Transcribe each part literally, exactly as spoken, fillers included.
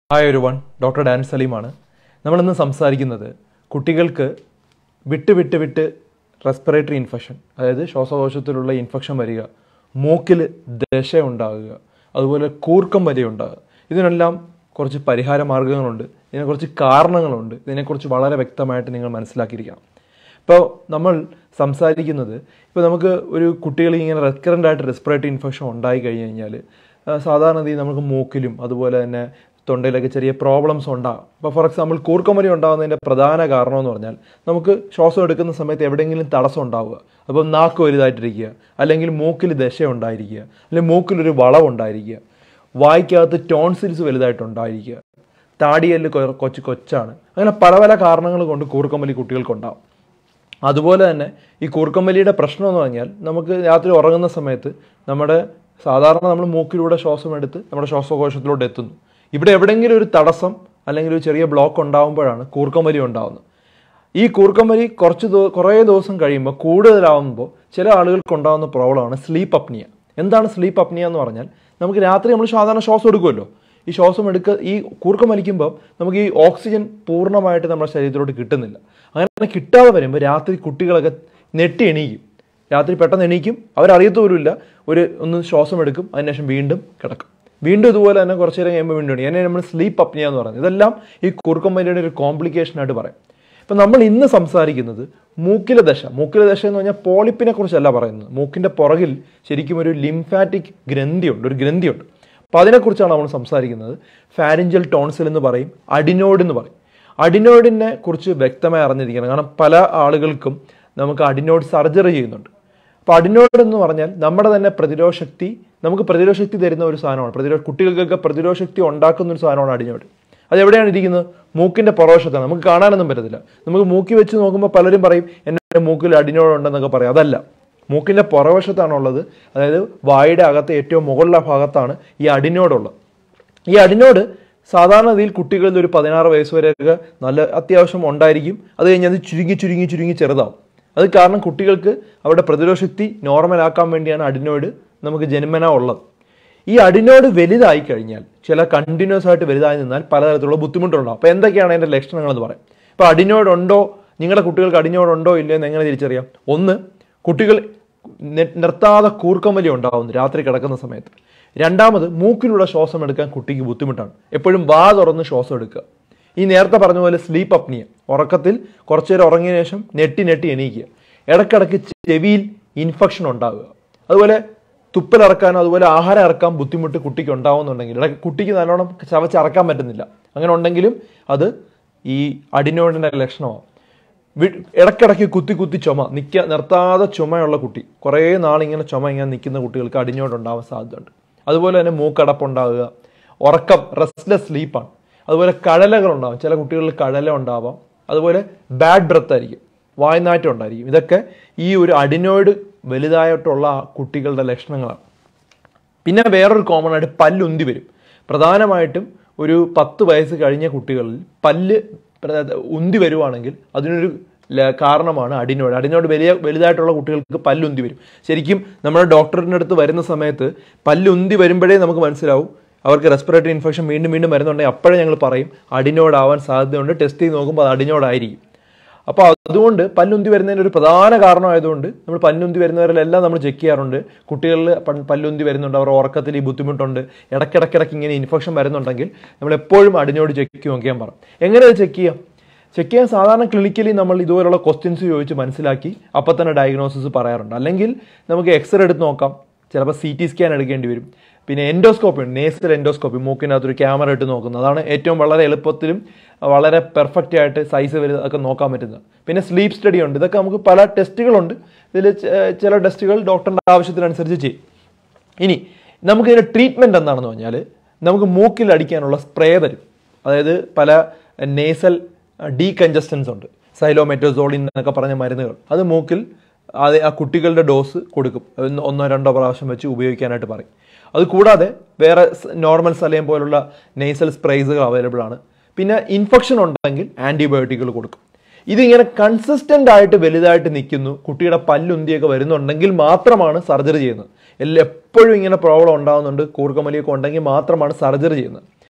Hi everyone, doctor Dan സലീമാണ്. നമ്മളിന്ന് സംസാരിക്കുന്നത് കുട്ടികൾക്ക് വിട്ട് വിട്ട് വിട്ട് റെസ്പിറേറ്ററി ഇൻഫെക്ഷൻ, അതായത് ശ്വാസകോശത്തിലുള്ള ഇൻഫെക്ഷൻ വരിക, മൂക്കിൽ ദശ ഉണ്ടാകുക, അതുപോലെ കൂർക്കം വലി ഉണ്ടാകുക. ഇതിനെല്ലാം കുറച്ച് പരിഹാര മാർഗ്ഗങ്ങളുണ്ട്, ഇതിനെക്കുറിച്ച് കാരണങ്ങളുണ്ട്. ഇതിനെക്കുറിച്ച് വളരെ വ്യക്തമായിട്ട് നിങ്ങൾ മനസ്സിലാക്കിയിരിക്കണം. ഇപ്പോൾ നമ്മൾ സംസാരിക്കുന്നത്, ഇപ്പോൾ നമുക്ക് ഒരു കുട്ടികൾ ഇങ്ങനെ റെക്കറൻ്റ് ആയിട്ട് റെസ്പിറേറ്ററി ഇൻഫെക്ഷൻ ഉണ്ടായി കഴിഞ്ഞ് കഴിഞ്ഞാൽ സാധാരണ നമുക്ക് മൂക്കിലും അതുപോലെ തന്നെ തൊണ്ടയിലൊക്കെ ചെറിയ പ്രോബ്ലംസ് ഉണ്ടാകും. ഇപ്പോൾ ഫോർ എക്സാമ്പിൾ കൂർക്കം വലി ഉണ്ടാകുന്നതിൻ്റെ പ്രധാന കാരണം എന്ന് പറഞ്ഞാൽ നമുക്ക് ശ്വാസം എടുക്കുന്ന സമയത്ത് എവിടെയെങ്കിലും തടസ്സം ഉണ്ടാവുക. അപ്പോൾ നാക്ക് വലുതായിട്ടിരിക്കുക, അല്ലെങ്കിൽ മൂക്കിൽ ദശ ഉണ്ടായിരിക്കുക, അല്ലെങ്കിൽ മൂക്കിലൊരു വളവുണ്ടായിരിക്കുക, വായ്ക്കകത്ത് ടോൺസിൽസ് വലുതായിട്ടുണ്ടായിരിക്കുക, താടിയെല്ല് കൊച്ചു കൊച്ചാണ്. അങ്ങനെ പല പല കാരണങ്ങൾ കൊണ്ട് കൂർക്കം വലി കുട്ടികൾക്കുണ്ടാകും. അതുപോലെ തന്നെ ഈ കൂർക്കം വലിയുടെ പ്രശ്നം എന്ന് പറഞ്ഞാൽ നമുക്ക് രാത്രി ഉറങ്ങുന്ന സമയത്ത് നമ്മുടെ സാധാരണ നമ്മൾ മൂക്കിലൂടെ ശ്വാസം എടുത്ത് നമ്മുടെ ശ്വാസകോശത്തിലോട്ട് എത്തുന്നു. ഇവിടെ എവിടെയെങ്കിലും ഒരു തടസ്സം അല്ലെങ്കിൽ ഒരു ചെറിയ ബ്ലോക്ക് ഉണ്ടാകുമ്പോഴാണ് കൂർക്കം വലി ഉണ്ടാകുന്നത്. ഈ കൂർക്കം വലി കുറച്ച് ദിവ കുറേ ദിവസം കഴിയുമ്പോൾ കൂടുതലാവുമ്പോൾ ചില ആളുകൾക്ക് ഉണ്ടാകുന്ന പ്രോബ്ലമാണ് സ്ലീപ്പ് അപ്നിയ. എന്താണ് സ്ലീപ്പ് അപ്നിയ എന്ന് പറഞ്ഞാൽ, നമുക്ക് രാത്രി നമ്മൾ സാധാരണ ശ്വാസം എടുക്കുമല്ലോ, ഈ ശ്വാസം എടുക്ക ഈ കൂർക്കം വലിക്കുമ്പോൾ നമുക്ക് ഈ ഓക്സിജൻ പൂർണ്ണമായിട്ട് നമ്മുടെ ശരീരത്തിലോട്ട് കിട്ടുന്നില്ല. അങ്ങനെ കിട്ടാതെ വരുമ്പോൾ രാത്രി കുട്ടികളൊക്കെ നെട്ടി എണീക്കും. രാത്രി പെട്ടെന്ന് എണീക്കും, അവരറിയത്തുപോലുമില്ല, ഒരു ഒന്ന് ശ്വാസം എടുക്കും, അതിനുശേഷം വീണ്ടും കിടക്കും, വീണ്ടും ഇതുപോലെ തന്നെ കുറച്ച് നേരം കഴിയുമ്പോൾ വീണ്ടും എന്നെ നമ്മൾ സ്ലീപ്പ് അപ്നിയ എന്ന് പറയുന്നത്. ഇതെല്ലാം ഈ കൂർക്കം വലിയുടെ ഒരു കോംപ്ലിക്കേഷനായിട്ട് പറയും. ഇപ്പം നമ്മൾ ഇന്ന് സംസാരിക്കുന്നത് മൂക്കിലെ ദശ. മൂക്കിലെ ദശ എന്ന് പറഞ്ഞാൽ പോളിപ്പിനെ കുറിച്ചല്ല പറയുന്നത്. മൂക്കിൻ്റെ പുറകിൽ ശരിക്കും ഒരു ലിംഫാറ്റിക് ഗ്രന്ഥിയുണ്ട്, ഒരു ഗ്രന്ഥിയുണ്ട്. അപ്പോൾ അതിനെക്കുറിച്ചാണ് നമ്മൾ സംസാരിക്കുന്നത്. ഫാരിഞ്ചൽ ടോൺസിൽ എന്ന് പറയും, അഡിനോയിഡ് എന്ന് പറയും. അഡിനോയിഡിനെ കുറിച്ച് വ്യക്തമായി അറിഞ്ഞിരിക്കണം, കാരണം പല ആളുകൾക്കും നമുക്ക് അഡിനോയിഡ് സർജറി ചെയ്യുന്നുണ്ട്. അപ്പോൾ അഡിനോയിഡ് എന്ന് പറഞ്ഞാൽ നമ്മുടെ തന്നെ പ്രതിരോധ ശക്തി, നമുക്ക് പ്രതിരോധ ശക്തി തരുന്ന ഒരു സാധനമാണ്. പ്രതിരോധ കുട്ടികൾക്കൊക്കെ പ്രതിരോധ ശക്തി ഉണ്ടാക്കുന്ന ഒരു സാധനമാണ് അഡിനോയിഡ്. അത് എവിടെയാണ് ഇരിക്കുന്നത്? മൂക്കിൻ്റെ പുറവശത്താണ്. നമുക്ക് കാണാനൊന്നും പറ്റത്തില്ല. നമുക്ക് മൂക്കി വെച്ച് നോക്കുമ്പോൾ പലരും പറയും എൻ്റെ മൂക്കിൽ അഡിനോയിഡ് ഉണ്ടെന്നൊക്കെ പറയും. അതല്ല, മൂക്കിൻ്റെ പുറവശത്താണുള്ളത്. അതായത് വായുടെ അകത്ത് ഏറ്റവും മുകളിലെ ഭാഗത്താണ് ഈ അഡിനോയിഡ് ഉള്ളത്. ഈ അഡിനോയിഡ് സാധാരണ രീതിയിൽ കുട്ടികളിൽ ഒരു പതിനാറ് വയസ്സ് വരെയൊക്കെ നല്ല അത്യാവശ്യം ഉണ്ടായിരിക്കും. അത് കഴിഞ്ഞ് അത് ചുരുങ്ങി ചുരുങ്ങി ചുരുങ്ങി ചെറുതാവും. അത് കാരണം കുട്ടികൾക്ക് അവരുടെ പ്രതിരോധ ശക്തി നോർമലാക്കാൻ വേണ്ടിയാണ് അഡിനോയിഡ് നമുക്ക് ജന്മന ഉള്ളത്. ഈ അഡിനോയിഡ് വലുതായി കഴിഞ്ഞാൽ, ചില കണ്ടിന്യൂസ് ആയിട്ട് വലുതായി നിന്നാൽ പലതരത്തിലുള്ള ബുദ്ധിമുട്ടുണ്ടാകും. അപ്പോൾ എന്തൊക്കെയാണ് അതിൻ്റെ ലക്ഷണങ്ങളെന്ന് പറയാം. ഇപ്പോൾ അഡിനോയിഡ് ഉണ്ടോ, നിങ്ങളുടെ കുട്ടികൾക്ക് അഡിനോയിഡ് ഉണ്ടോ ഇല്ലയോ എന്ന് എങ്ങനെ തിരിച്ചറിയാം? ഒന്ന്, കുട്ടികൾ നിർത്താതെ കൂർക്കം വലി ഉണ്ടാകുന്നു രാത്രി കിടക്കുന്ന സമയത്ത്. രണ്ടാമത്, മൂക്കിലൂടെ ശ്വാസം എടുക്കാൻ കുട്ടിക്ക് ബുദ്ധിമുട്ടാണ്, എപ്പോഴും വാ തുറന്ന് ശ്വാസം എടുക്കുക. ഈ നേരത്തെ പറഞ്ഞ പോലെ സ്ലീപ്പ് അപ്നിയ, ഉറക്കത്തിൽ കുറച്ചു നേരം ഉറങ്ങിയ ശേഷം നെട്ടി നെട്ടി എണീക്കുക. ഇടയ്ക്കിടയ്ക്ക് ചെവിയിൽ ഇൻഫെക്ഷൻ ഉണ്ടാവുക. അതുപോലെ തുപ്പലിറക്കാനോ അതുപോലെ ആഹാരം ഇറക്കാൻ ബുദ്ധിമുട്ട് കുട്ടിക്ക് ഉണ്ടാവുന്നുണ്ടെങ്കിൽ, ഇടയ്ക്ക് കുട്ടിക്ക് നല്ലോണം ചവച്ചറക്കാൻ പറ്റുന്നില്ല, അങ്ങനെ ഉണ്ടെങ്കിലും അത് ഈ അഡിനോയിഡിൻ്റെ ലക്ഷണമാണ്. ഇടയ്ക്കിടയ്ക്ക് കുത്തി കുത്തി ചുമ, നിൽക്കുക നിർത്താതെ ചുമയുള്ള കുട്ടി, കുറേ നാളിങ്ങനെ ചുമ ഇങ്ങനെ നിൽക്കുന്ന കുട്ടികൾക്ക് അഡിനോയിഡ് ഉണ്ടാവാൻ സാധ്യതയുണ്ട്. അതുപോലെ തന്നെ മൂക്കടപ്പുണ്ടാവുക, ഉറക്കം റെസ്റ്റ്ലെസ് സ്ലീപ്പാണ്. അതുപോലെ കഴലകളുണ്ടാവും, ചില കുട്ടികളിൽ കഴല ഉണ്ടാവാം. അതുപോലെ ബാഡ് ബ്രത്ത് ആയിരിക്കും, വായ്നാറ്റം ഉണ്ടായിരിക്കും. ഇതൊക്കെ ഈ ഒരു അഡിനോയിഡ് വലുതായിട്ടുള്ള കുട്ടികളുടെ ലക്ഷണങ്ങളാണ്. പിന്നെ വേറൊരു കോമൺ ആയിട്ട് പല്ലുന്തി വരും. പ്രധാനമായിട്ടും ഒരു പത്ത് വയസ്സ് കഴിഞ്ഞ കുട്ടികളിൽ പല്ല് ഉന്തി വരുവാണെങ്കിൽ അതിനൊരു കാരണമാണ് അഡിനോയിഡ്. അഡിനോയിഡ് വലിയ വലുതായിട്ടുള്ള കുട്ടികൾക്ക് പല്ലുന്തി വരും. ശരിക്കും നമ്മുടെ ഡോക്ടറിൻ്റെ അടുത്ത് വരുന്ന സമയത്ത് പല്ലുന്തി വരുമ്പോഴേ നമുക്ക് മനസ്സിലാവും അവർക്ക് റെസ്പിറേറ്ററി ഇൻഫെക്ഷൻ വീണ്ടും വീണ്ടും വരുന്നുണ്ടെങ്കിൽ അപ്പോഴേ ഞങ്ങൾ പറയും അഡിനോയിഡ് ആവാൻ സാധ്യതയുണ്ട്, ടെസ്റ്റ് ചെയ്ത് നോക്കുമ്പോൾ അത് അഡിനോയിഡ് ആയിരിക്കും. അപ്പോൾ അതുകൊണ്ട് പല്ലുന്തി വരുന്നതിൻ്റെ ഒരു പ്രധാന കാരണമായതുകൊണ്ട് നമ്മൾ പല്ലുന്തി വരുന്നവരിലെല്ലാം നമ്മൾ ചെക്ക് ചെയ്യാറുണ്ട്. കുട്ടികളിൽ പല്ലുന്തി വരുന്നുണ്ട്, അവർ ഉറക്കത്തിൽ ഈ ബുദ്ധിമുട്ടുണ്ട്, ഇടയ്ക്കിടയ്ക്കിടയ്ക്ക് ഇങ്ങനെ ഇൻഫെക്ഷൻ വരുന്നുണ്ടെങ്കിൽ നമ്മൾ എപ്പോഴും അഡിനോയിഡ് ചെക്ക് നോക്കിയാൽ പറയും. എങ്ങനെ അത് ചെക്ക് ചെയ്യാം? ചെക്ക് ചെയ്യാൻ സാധാരണ ക്ലിനിക്കലി നമ്മൾ ഇതുപോലുള്ള ക്വസ്റ്റ്യൻസ് ചോദിച്ച് മനസ്സിലാക്കി അപ്പം തന്നെ ഡയഗ്നോസിസ് പറയാറുണ്ട്. അല്ലെങ്കിൽ നമുക്ക് എക്സ്റേ എടുത്ത് നോക്കാം, ചിലപ്പോൾ സി ടി സ്കാൻ എടുക്കേണ്ടി വരും. പിന്നെ എൻഡോസ്കോപ്പി ഉണ്ട്, നേസൽ എൻഡോസ്കോപ്പി, മൂക്കിനകത്തൊരു ക്യാമറ ഇട്ട് നോക്കുന്നത്. അതാണ് ഏറ്റവും വളരെ എളുപ്പത്തിലും വളരെ പെർഫെക്റ്റ് ആയിട്ട് സൈസ് വലുത് ഒക്കെ നോക്കാൻ പറ്റുന്നത്. പിന്നെ സ്ലീപ്പ് സ്റ്റഡി ഉണ്ട്. ഇതൊക്കെ നമുക്ക് പല ടെസ്റ്റുകളുണ്ട്. ഇതിൽ ചില ടെസ്റ്റുകൾ ഡോക്ടറിൻ്റെ ആവശ്യത്തിനനുസരിച്ച് ചെയ്യും. ഇനി നമുക്കിതിൻ്റെ ട്രീറ്റ്മെൻറ്റ് എന്താണെന്ന് പറഞ്ഞാൽ, നമുക്ക് മൂക്കിൽ അടിക്കാനുള്ള സ്പ്രേ തരും. അതായത് പല നേസൽ ഡീകൺജസ്റ്റൻസ് ഉണ്ട്, സൈലോമെറ്റോസോളിൻ എന്നൊക്കെ പറഞ്ഞ മരുന്നുകൾ. അത് മൂക്കിൽ അത് ആ കുട്ടികളുടെ ഡോസ് കൊടുക്കും, ഒന്നോ രണ്ടോ പ്രാവശ്യം വെച്ച് ഉപയോഗിക്കാനായിട്ട് പറയും. അതുകൂടാതെ വേറെ നോർമൽ സലൈൻ പോലുള്ള നേസൽ സ്പ്രേസുകൾ അവൈലബിൾ ആണ്. പിന്നെ ഇൻഫെക്ഷൻ ഉണ്ടെങ്കിൽ ആൻറ്റിബയോട്ടിക്കുകൾ കൊടുക്കും. ഇതിങ്ങനെ കൺസിസ്റ്റൻ്റ് ആയിട്ട് വലുതായിട്ട് നിൽക്കുന്നു, കുട്ടിയുടെ പല്ലുന്തിയൊക്കെ വരുന്നുണ്ടെങ്കിൽ മാത്രമാണ് സർജറി ചെയ്യുന്നത്. എല്ലാം എപ്പോഴും ഇങ്ങനെ പ്രോബ്ലം ഉണ്ടാകുന്നുണ്ട്, കൂർക്കം വലിയൊക്കെ ഉണ്ടെങ്കിൽ മാത്രമാണ് സർജറി ചെയ്യുന്നത്.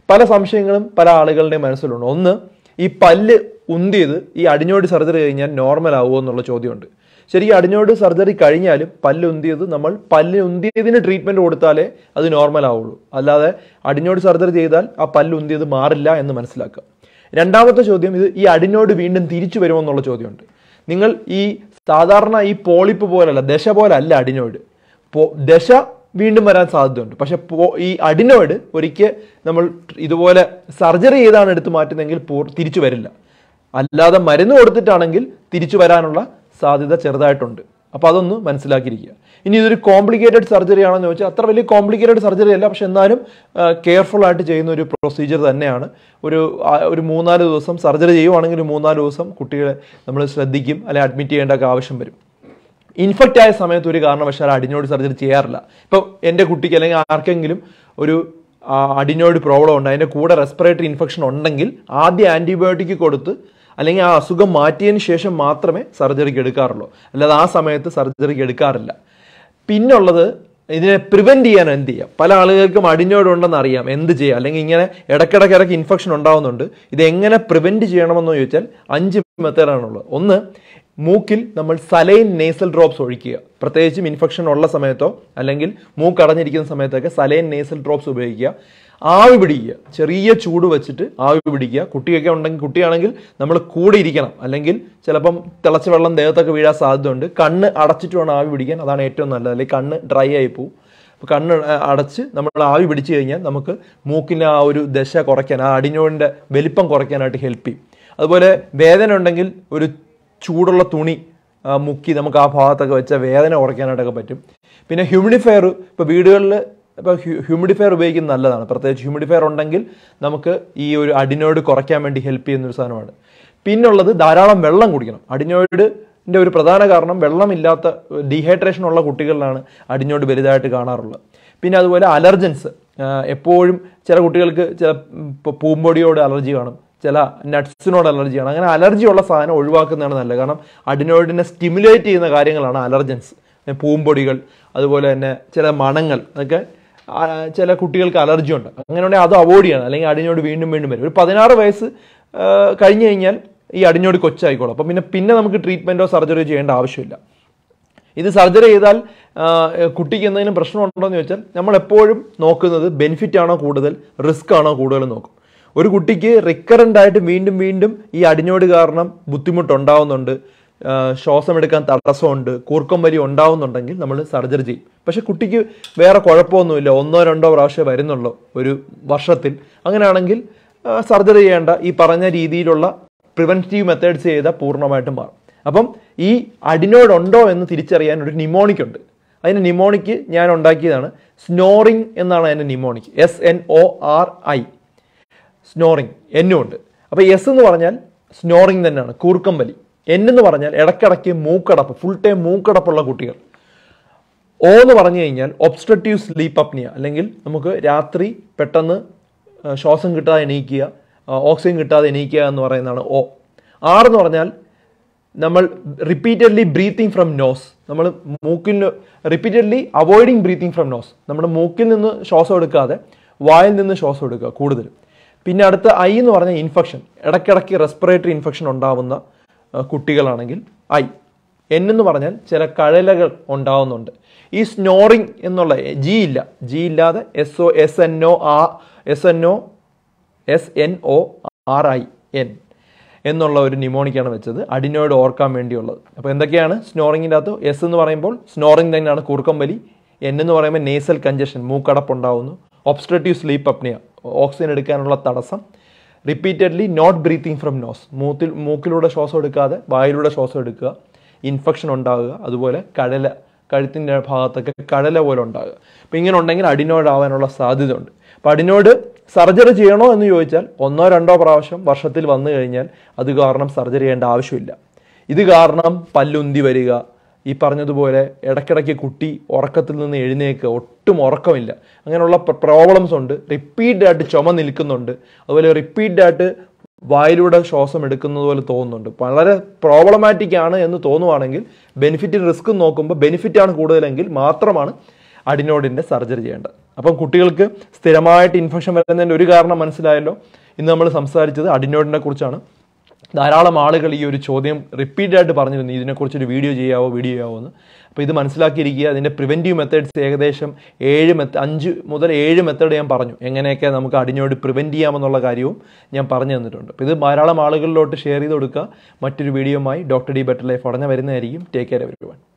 പല സംശയങ്ങളും പല ആളുകളുടെയും മനസ്സിലുണ്ട്. ഒന്ന്, ഈ പല്ല് ഉന്തിയത് ഈ അഡിനോയിഡ് സർജറി കഴിഞ്ഞാൽ നോർമൽ ആവുമോ എന്നുള്ള ചോദ്യമുണ്ട്. ശരിക്കും അഡിനോയിഡ് സർജറി കഴിഞ്ഞാലും പല്ല് ഉന്തിയത് നമ്മൾ പല്ല് ഉന്തിയതിന് ട്രീറ്റ്മെൻറ്റ് കൊടുത്താലേ അത് നോർമൽ ആവുള്ളൂ. അല്ലാതെ അഡിനോയിഡ് സർജറി ചെയ്താൽ ആ പല്ല് ഉന്തിയത് മാറില്ല എന്ന് മനസ്സിലാക്കുക. രണ്ടാമത്തെ ചോദ്യം, ഇത് ഈ അഡിനോയിഡ് വീണ്ടും തിരിച്ചു വരുമോ എന്നുള്ള ചോദ്യമുണ്ട്. നിങ്ങൾ ഈ സാധാരണ ഈ പോളിപ്പ് പോലല്ല, ദശ പോലെ അല്ല അഡിനോയിഡ്. പോ ദശ വീണ്ടും വരാൻ സാധ്യതയുണ്ട്. പക്ഷെ പോ ഈ അഡിനോയിഡ് ഒരിക്കൽ നമ്മൾ ഇതുപോലെ സർജറി ചെയ്താണ് എടുത്ത് മാറ്റുന്നതെങ്കിൽ തിരിച്ചു വരില്ല. അല്ലാതെ മരുന്ന് കൊടുത്തിട്ടാണെങ്കിൽ തിരിച്ചു വരാനുള്ള സാധ്യത ചെറുതായിട്ടുണ്ട്. അപ്പോൾ അതൊന്ന് മനസ്സിലാക്കിയിരിക്കുക. ഇനി ഇതൊരു കോംപ്ലിക്കേറ്റഡ് സർജറി ആണെന്ന് ചോദിച്ചാൽ അത്ര വലിയ കോംപ്ലിക്കേറ്റഡ് സർജറി അല്ല, പക്ഷെ എന്നാലും കെയർഫുൾ ആയിട്ട് ചെയ്യുന്ന ഒരു പ്രൊസീജിയർ തന്നെയാണ്. ഒരു ഒരു മൂന്നാല് ദിവസം സർജറി ചെയ്യുവാണെങ്കിൽ ഒരു മൂന്നാല് ദിവസം കുട്ടികളെ നമ്മൾ ശ്രദ്ധിക്കും, അല്ലെങ്കിൽ അഡ്മിറ്റ് ചെയ്യേണ്ട ആവശ്യം വരും. ഇൻഫെക്റ്റ് ആയ സമയത്ത് ഒരു കാരണവശാൽ അഡിനോയിഡ് സർജറി ചെയ്യാറില്ല. ഇപ്പോൾ എൻ്റെ കുട്ടിക്ക് അല്ലെങ്കിൽ ആർക്കെങ്കിലും ഒരു അഡിനോയിഡ് പ്രോബ്ലം ഉണ്ട്, അതിൻ്റെ കൂടെ റെസ്പിറേറ്ററി ഇൻഫെക്ഷൻ ഉണ്ടെങ്കിൽ ആദ്യം ആൻറ്റിബയോട്ടിക് കൊടുത്ത് അല്ലെങ്കിൽ ആ അസുഖം മാറ്റിയതിന് ശേഷം മാത്രമേ സർജറിക്ക് എടുക്കാറുള്ളൂ. അല്ലാതെ ആ സമയത്ത് സർജറിക്ക് എടുക്കാറില്ല. പിന്നുള്ളത് ഇതിനെ പ്രിവെൻറ്റ് ചെയ്യാൻ എന്ത് ചെയ്യാം? പല ആളുകൾക്കും അഡിനോയിഡ് ഉണ്ടെന്ന് അറിയാം, എന്ത് ചെയ്യാം? അല്ലെങ്കിൽ ഇങ്ങനെ ഇടയ്ക്കിടയ്ക്കിടയ്ക്ക് ഇൻഫെക്ഷൻ ഉണ്ടാകുന്നുണ്ട്, ഇത് എങ്ങനെ പ്രിവെൻറ്റ് ചെയ്യണമെന്ന് ചോദിച്ചാൽ അഞ്ച് മെത്തേഡാണുള്ളത്. ഒന്ന്, മൂക്കിൽ നമ്മൾ സലൈൻ നേസൽ ഡ്രോപ്സ് ഒഴിക്കുക. പ്രത്യേകിച്ചും ഇൻഫെക്ഷൻ ഉള്ള സമയത്തോ അല്ലെങ്കിൽ മൂക്ക് അടഞ്ഞിരിക്കുന്ന സമയത്തൊക്കെ സലൈൻ നേസൽ ഡ്രോപ്സ് ഉപയോഗിക്കുക. ആവി പിടിക്കുക, ചെറിയ ചൂട് വെച്ചിട്ട് ആവി പിടിക്കുക. കുട്ടിയൊക്കെ ഉണ്ടെങ്കിൽ കുട്ടിയാണെങ്കിൽ നമ്മൾ കൂടെ ഇരിക്കണം, അല്ലെങ്കിൽ ചിലപ്പം തിളച്ച വെള്ളം ദേഹത്തൊക്കെ വീഴാൻ സാധ്യതയുണ്ട്. കണ്ണ് അടച്ചിട്ട് വേണം ആവി പിടിക്കാൻ, അതാണ് ഏറ്റവും നല്ലത്. അല്ലെങ്കിൽ കണ്ണ് ഡ്രൈ ആയി പോവും. അപ്പോൾ കണ്ണ് അടച്ച് നമ്മൾ ആവി പിടിച്ചു കഴിഞ്ഞാൽ നമുക്ക് മൂക്കിൻ്റെ ആ ഒരു ദശ കുറയ്ക്കാൻ, ആ അഡിനോയിഡിൻ്റെ വലിപ്പം കുറയ്ക്കാനായിട്ട് ഹെൽപ്പ് ചെയ്യും. അതുപോലെ വേദന ഉണ്ടെങ്കിൽ ഒരു ചൂടുള്ള തുണി മുക്കി നമുക്ക് ആ ഭാഗത്തൊക്കെ വെച്ചാൽ വേദന കുറയ്ക്കാനായിട്ടൊക്കെ പറ്റും. പിന്നെ ഹ്യൂമിഡിഫയർ, ഇപ്പോൾ വീടുകളിൽ ഇപ്പോൾ ഹ്യൂമിഡിഫയർ ഉപയോഗിക്കുന്നത് നല്ലതാണ്. പ്രത്യേകിച്ച് ഹ്യൂമിഡിഫയർ ഉണ്ടെങ്കിൽ നമുക്ക് ഈ ഒരു അഡിനോയിഡ് കുറയ്ക്കാൻ വേണ്ടി ഹെൽപ്പ് ചെയ്യുന്നൊരു സാധനമാണ്. പിന്നുള്ളത് ധാരാളം വെള്ളം കുടിക്കണം. അഡിനോയിഡിൻ്റെ ഒരു പ്രധാന കാരണം വെള്ളമില്ലാത്ത ഡീഹൈഡ്രേഷൻ ഉള്ള കുട്ടികളിലാണ് അഡിനോയിഡ് വലുതായിട്ട് കാണാറുള്ളത്. പിന്നെ അതുപോലെ അലർജൻസ്, എപ്പോഴും ചില കുട്ടികൾക്ക് ചില പൂമ്പൊടിയോട് അലർജി കാണും, ചില നട്ട്സിനോട് അലർജി കാണും. അങ്ങനെ അലർജി ഉള്ള സാധനം ഒഴിവാക്കുന്നതാണ് നല്ലത്. കാരണം അഡിനോയിഡിനെ സ്റ്റിമുലേറ്റ് ചെയ്യുന്ന കാര്യങ്ങളാണ് അലർജൻസ്. പൂമ്പൊടികൾ, അതുപോലെ തന്നെ ചില മണങ്ങൾ, അതൊക്കെ ചില കുട്ടികൾക്ക് അലർജി ഉണ്ട്. അങ്ങനെയുണ്ടെങ്കിൽ അത് അവോയ്ഡ് ചെയ്യണം, അല്ലെങ്കിൽ അഡിനോയിഡ് വീണ്ടും വീണ്ടും വരും. ഒരു പതിനാറ് വയസ്സ് കഴിഞ്ഞ് കഴിഞ്ഞാൽ ഈ അഡിനോയിഡ് കൊച്ചായിക്കോളും. അപ്പം പിന്നെ പിന്നെ നമുക്ക് ട്രീറ്റ്മെൻറ്റോ സർജറിയോ ചെയ്യേണ്ട ആവശ്യമില്ല. ഇത് സർജറി ചെയ്താൽ കുട്ടിക്ക് എന്തെങ്കിലും പ്രശ്നമുണ്ടോ എന്ന് ചോദിച്ചാൽ നമ്മളെപ്പോഴും നോക്കുന്നത് ബെനിഫിറ്റ് ആണോ കൂടുതൽ, റിസ്ക് ആണോ കൂടുതൽ നോക്കും. ഒരു കുട്ടിക്ക് റിക്കറൻ്റ് ആയിട്ട് വീണ്ടും വീണ്ടും ഈ അഡിനോയിഡ് കാരണം ബുദ്ധിമുട്ടുണ്ടാവുന്നുണ്ട്, ശ്വാസമെടുക്കാൻ തടസ്സമുണ്ട്, കൂർക്കം വലി ഉണ്ടാവുന്നുണ്ടെങ്കിൽ നമ്മൾ സർജറി ചെയ്യും. പക്ഷെ കുട്ടിക്ക് വേറെ കുഴപ്പമൊന്നുമില്ല, ഒന്നോ രണ്ടോ പ്രാവശ്യം വരുന്നുള്ളൂ ഒരു വർഷത്തിൽ, അങ്ങനെയാണെങ്കിൽ സർജറി ചെയ്യേണ്ട. ഈ പറഞ്ഞ രീതിയിലുള്ള പ്രിവെൻറ്റീവ് മെത്തേഡ്സ് ചെയ്താൽ പൂർണ്ണമായിട്ടും മാറും. അപ്പം ഈ അഡിനോയിഡ് ഉണ്ടോ എന്ന് തിരിച്ചറിയാൻ ഒരു നിമോണിക് ഉണ്ട്. അതിന് നിമോണിക്ക് ഞാൻ ഉണ്ടാക്കിയതാണ്. സ്നോറിങ് എന്നാണ് അതിൻ്റെ mnemonic. S N O R I, snoring. എന്നും ഉണ്ട്. അപ്പോൾ എസ് എന്ന് പറഞ്ഞാൽ സ്നോറിങ് തന്നെയാണ്, കൂർക്കം വലി. എൻ എന്ന് പറഞ്ഞാൽ ഇടയ്ക്കിടയ്ക്ക് മൂക്കടപ്പ്, ഫുൾ ടൈം മൂക്കടപ്പുള്ള കുട്ടികൾ. ഒ എന്ന് പറഞ്ഞു കഴിഞ്ഞാൽ ഒബ്സ്ട്രക്റ്റീവ് സ്ലീപ്പ് അപ്നിയ, അല്ലെങ്കിൽ നമുക്ക് രാത്രി പെട്ടെന്ന് ശ്വാസം കിട്ടാതെ എണീക്കുക, ഓക്സിജൻ കിട്ടാതെ എണീക്കുക എന്ന് പറയുന്നതാണ് ഒ. ആർ എന്ന് പറഞ്ഞാൽ നമ്മൾ റിപ്പീറ്റഡ്ലി ബ്രീത്തിങ് ഫ്രം നോസ്, നമ്മൾ മൂക്കിൽ repeatedly avoiding breathing from nose, നമ്മുടെ മൂക്കിൽ നിന്ന് ശ്വാസം എടുക്കാതെ വായിൽ നിന്ന് ശ്വാസം എടുക്കുക കൂടുതലും. പിന്നെ അടുത്ത ഐ എന്ന് പറഞ്ഞാൽ ഇൻഫെക്ഷൻ, ഇടയ്ക്കിടയ്ക്ക് റെസ്പിറേറ്ററി ഇൻഫെക്ഷൻ ഉണ്ടാവുന്ന കുട്ടികളാണെങ്കിൽ ഐ. എൻ എന്ന് പറഞ്ഞാൽ ചില കഴലകൾ ഉണ്ടാവുന്നുണ്ട്. ഈ സ്നോറിങ് എന്നുള്ള ജി ഇല്ല, ജി ഇല്ലാതെ S O S N O ആ S N O S N O R I N എന്നുള്ള ഒരു നിമോണിക്കാണ് വെച്ചത്, അഡിനോയിഡ് ഓർക്കാൻ വേണ്ടിയുള്ളത്. അപ്പോൾ എന്തൊക്കെയാണ് സ്നോറിങ്ങിൻ്റെ അകത്ത്? എസ് എന്ന് പറയുമ്പോൾ സ്നോറിങ് തന്നെയാണ്, കൂർക്കം വലി. എൻ എന്ന് പറയുമ്പോൾ നേസൽ കഞ്ചഷൻ, മൂക്കടപ്പുണ്ടാവുന്നു. ഒബ്സ്ട്രക്റ്റീവ് സ്ലീപ്പ് അപ്നിയ, ഓക്സിജൻ എടുക്കാനുള്ള തടസ്സം. Repeatedly not breathing from nose, മൂത്തിൽ മൂക്കിലൂടെ ശ്വാസം എടുക്കാതെ വായിലൂടെ ശ്വാസം എടുക്കുക. ഇൻഫെക്ഷൻ ഉണ്ടാകുക. അതുപോലെ കഴല, കഴുത്തിൻ്റെ ഭാഗത്തൊക്കെ കഴല പോലെ ഉണ്ടാകുക. അപ്പോൾ ഇങ്ങനെ ഉണ്ടെങ്കിൽ അഡിനോയിഡ് ആവാനുള്ള സാധ്യതയുണ്ട്. അപ്പോൾ അഡിനോയിഡ് സർജറി ചെയ്യണോ എന്ന് ചോദിച്ചാൽ ഒന്നോ രണ്ടോ പ്രാവശ്യം വർഷത്തിൽ വന്നു കഴിഞ്ഞാൽ അത് കാരണം സർജറി ചെയ്യേണ്ട ആവശ്യമില്ല. ഇത് കാരണം പല്ലുന്തി വരിക, ഈ പറഞ്ഞതുപോലെ ഇടയ്ക്കിടയ്ക്ക് കുട്ടി ഉറക്കത്തിൽ നിന്ന് എഴുന്നേൽക്കുക, ഒട്ടും ഉറക്കമില്ല, അങ്ങനെയുള്ള പ്രോബ്ലംസ് ഉണ്ട്. റിപ്പീറ്റായിട്ട് ചുമ നിൽക്കുന്നുണ്ട്, അതുപോലെ റിപ്പീറ്റായിട്ട് വായിലൂടെ ശ്വാസം എടുക്കുന്നത് പോലെ തോന്നുന്നുണ്ട്. വളരെ പ്രോബ്ലമാറ്റിക് ആണ് എന്ന് തോന്നുവാണെങ്കിൽ ബെനിഫിറ്റ് റിസ്ക് നോക്കുമ്പോൾ ബെനിഫിറ്റ് ആണ് കൂടുതലെങ്കിൽ മാത്രമാണ് അഡിനോയിഡിൻ്റെ സർജറി ചെയ്യേണ്ടത്. അപ്പം കുട്ടികൾക്ക് സ്ഥിരമായിട്ട് ഇൻഫെക്ഷൻ വരുന്നതിൻ്റെ ഒരു കാരണം മനസ്സിലായല്ലോ. ഇന്ന് നമ്മൾ സംസാരിച്ചത് അഡിനോയിഡിനെ കുറിച്ചാണ്. ധാരാളം ആളുകൾ ഈ ഒരു ചോദ്യം റിപ്പീറ്റഡായിട്ട് പറഞ്ഞിരുന്നു, ഇതിനെക്കുറിച്ചൊരു വീഡിയോ ചെയ്യാവോ വീഡിയോ ചെയ്യാവോ എന്ന്. അപ്പോൾ ഇത് മനസ്സിലാക്കിയിരിക്കുക. അതിൻ്റെ പ്രിവെൻറ്റീവ് മെത്തേഡ്സ് ഏകദേശം ഏഴ് മെത്ത അഞ്ച് മുതൽ ഏഴ് മെത്തേഡ് ഞാൻ പറഞ്ഞു, എങ്ങനെയൊക്കെ നമുക്ക് അഡിനോയിഡ് പ്രിവെൻറ്റ് ചെയ്യാമെന്നുള്ള കാര്യവും ഞാൻ പറഞ്ഞു തന്നിട്ടുണ്ട്. അപ്പോൾ ഇത് ധാരാളം ആളുകളിലോട്ട് ഷെയർ ചെയ്ത് കൊടുക്കുക. മറ്റൊരു വീഡിയോയുമായി ഡോക്ടർ ഡി ബെറ്റർ ലൈഫ് ഉടനെ വരുന്നതായിരിക്കും. Take care everyone.